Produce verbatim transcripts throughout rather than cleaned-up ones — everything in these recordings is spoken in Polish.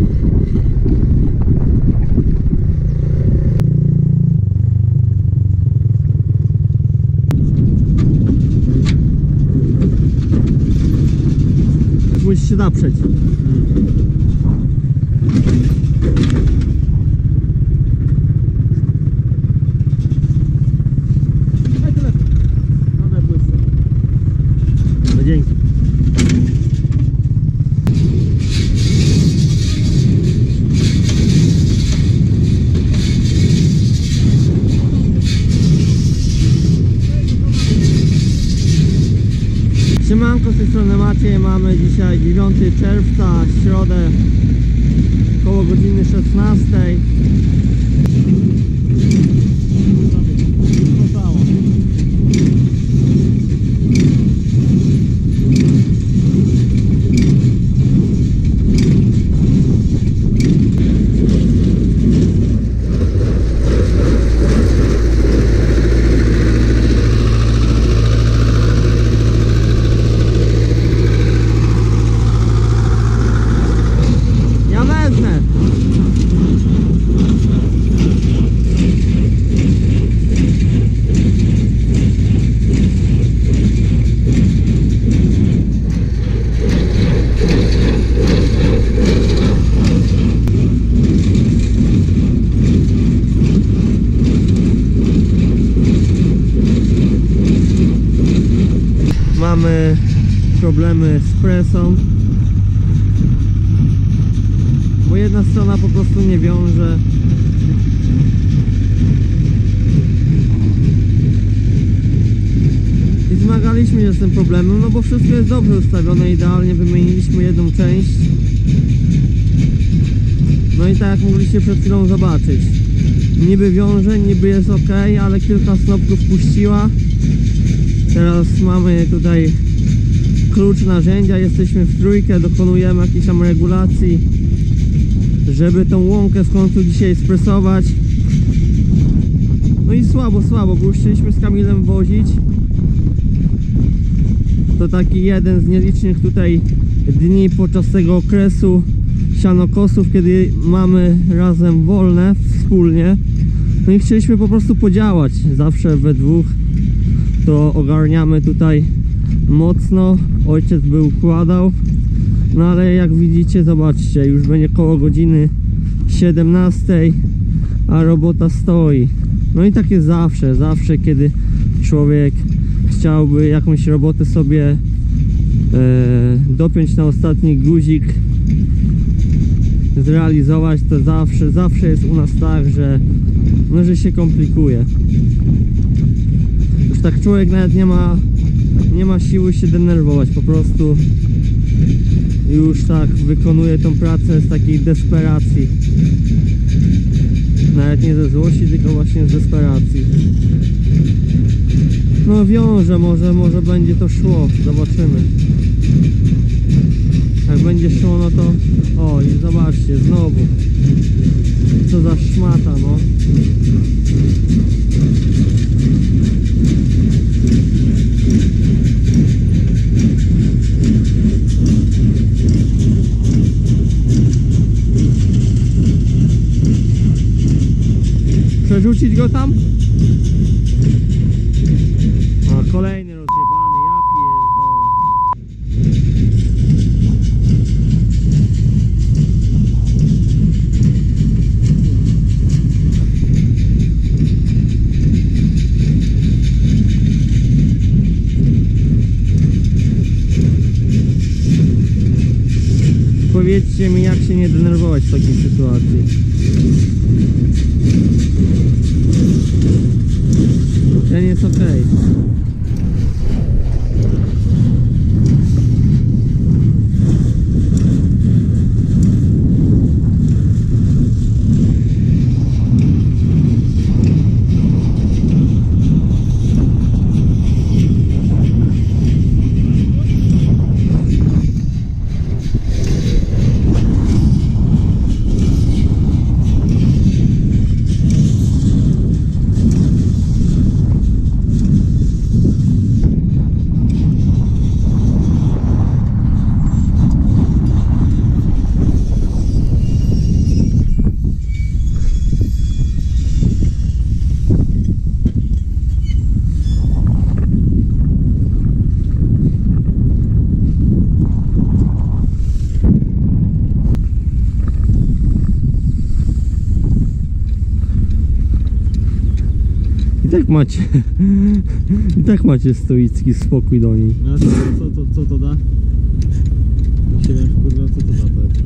Musisz się naprzeć. Daj telefon. Mamy błysy. No dzięki. Siemanko, z tej strony Maciej. Mamy dzisiaj dziewiątego czerwca, środę, koło godziny szesnastej. Mamy problemy z presą, bo jedna strona po prostu nie wiąże. I zmagaliśmy się z tym problemem, no bo wszystko jest dobrze ustawione, idealnie wymieniliśmy jedną część. No i tak jak mogliście przed chwilą zobaczyć, niby wiąże, niby jest ok, ale kilka snopków puściła. Teraz mamy tutaj klucz narzędzia, jesteśmy w trójkę, dokonujemy jakiejś tam regulacji, żeby tą łąkę w końcu dzisiaj spresować. No i słabo, słabo, bo już chcieliśmy z Kamilem wozić. To taki jeden z nielicznych tutaj dni podczas tego okresu sianokosów, kiedy mamy razem wolne, wspólnie. No i chcieliśmy po prostu podziałać, zawsze we dwóch to ogarniamy tutaj mocno. Ojciec by układał, no ale jak widzicie, zobaczcie, już będzie koło godziny siedemnastej, a robota stoi. No i tak jest zawsze, zawsze kiedy człowiek chciałby jakąś robotę sobie e, dopiąć na ostatni guzik, zrealizować, to zawsze, zawsze jest u nas tak, że, no, że się komplikuje. Już tak człowiek nawet nie ma nie ma siły się denerwować, po prostu już tak wykonuje tą pracę z takiej desperacji, nawet nie ze złości, tylko właśnie z desperacji. No wiąże, może, może będzie to szło, zobaczymy. Jak będzie szło, no to o, i zobaczcie, znowu co za szmata, no. Przerzucić go tam? A kolejny rozjebany, ja pierdolę. Powiedzcie mi, jak się nie denerwować w takiej sytuacji. Ten jest ok. tak macie, i tak macie stoicki spokój do niej. No co, co, co, co to da? Nie wiem, kurwa, co to da, powiedz.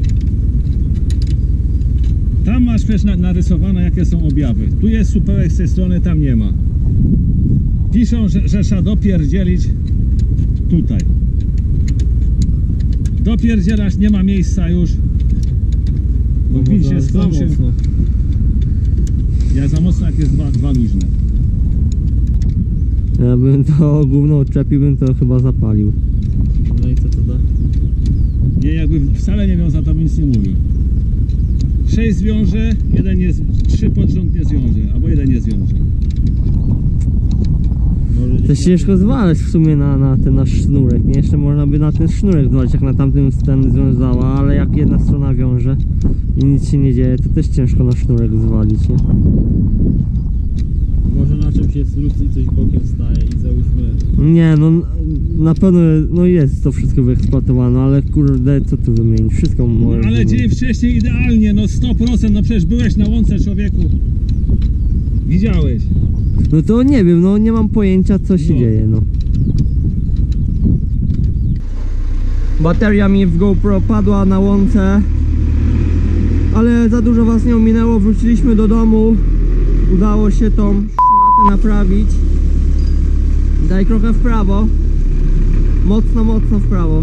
Tam masz też na, narysowane, jakie są objawy. Tu jest supełek z tej strony, tam nie ma. Piszą, że, że trzeba dopierdzielić tutaj. Dopierdzielać, nie ma miejsca już. Bo No pić może się za skończy. mocno. Ja za mocno, jak jest dwa, dwa luźne. Ja bym to gówno odczepił, bym to chyba zapalił. No i co to da? Nie, jakby wcale nie wiązał, to bym nic nie mówił. Sześć zwiąże, jeden nie, trzy pod rząd nie zwiąże, albo jeden nie zwiąże. Może To gdzieś jest ciężko zwalać w sumie na, na ten nasz sznurek, nie? Jeszcze można by na ten sznurek zwalać, jak na tamtym ten związała, ale jak jedna strona wiąże i nic się nie dzieje, to też ciężko na sznurek zwalić, nie? Może na czymś jest luz i coś bokiem staje i załóżmy. Nie, no na pewno no jest to wszystko wyeksploatowane, ale kurde, co tu wymienić? Wszystko No, może. ale dzień wcześniej idealnie, no sto procent, no przecież byłeś na łące, człowieku. Widziałeś. No to nie wiem, no nie mam pojęcia, co się No. dzieje, no. Bateria mi w GoPro padła na łące, ale za dużo was nie ominęło, wróciliśmy do domu, udało się tą szmatę naprawić. Daj trochę w prawo, mocno, mocno w prawo.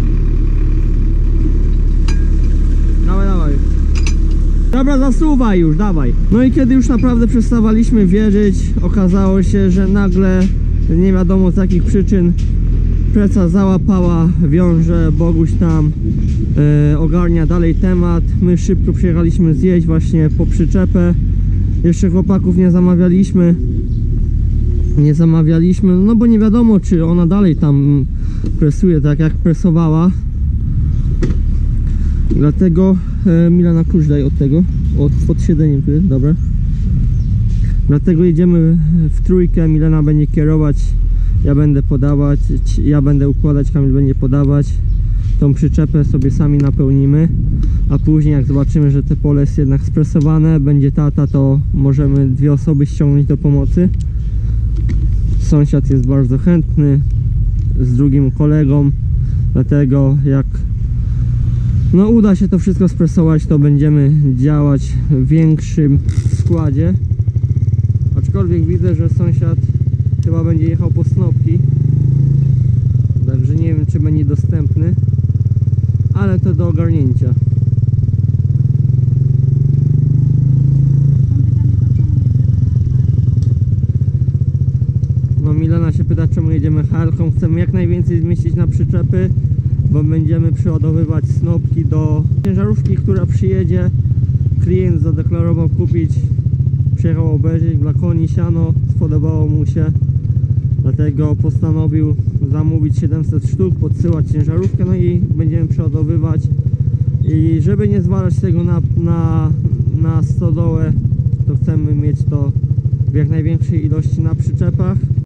Dawaj, dawaj. Dobra, zasuwaj już, dawaj. No i kiedy już naprawdę przestawaliśmy wierzyć, okazało się, że nagle, nie wiadomo z jakich przyczyn, preca załapała, wiąże, Boguś tam e, ogarnia dalej temat. My szybko przyjechaliśmy zjeść właśnie po przyczepę. Jeszcze chłopaków nie zamawialiśmy. Nie zamawialiśmy, no bo nie wiadomo, czy ona dalej tam presuje tak jak presowała. Dlatego e, Milana, klucz daj od tego, od, pod siedzeniem tu jest, dobra. Dlatego jedziemy w trójkę, Milana będzie kierować, ja będę podawać, ja będę układać, Kamil będzie podawać. Tą przyczepę sobie sami napełnimy, a później jak zobaczymy, że te pole jest jednak spresowane, będzie tata, to możemy dwie osoby ściągnąć do pomocy. Sąsiad jest bardzo chętny z drugim kolegą, dlatego jak no uda się to wszystko spresować, to będziemy działać w większym składzie. Aczkolwiek widzę, że sąsiad chyba będzie jechał po snopki, także nie wiem, czy będzie dostępny, ale to do ogarnięcia. No Milena się pyta, czemu jedziemy Helką. Chcemy jak najwięcej zmieścić na przyczepy, bo będziemy przeładowywać snopki do ciężarówki, która przyjedzie. Klient zadeklarował kupić, przyjechał obejrzeć dla koni siano, spodobało mu się, dlatego postanowił zamówić siedemset sztuk, podsyłać ciężarówkę, no i będziemy przeładowywać. I żeby nie zwalać tego na, na, na stodołę, to chcemy mieć to w jak największej ilości na przyczepach.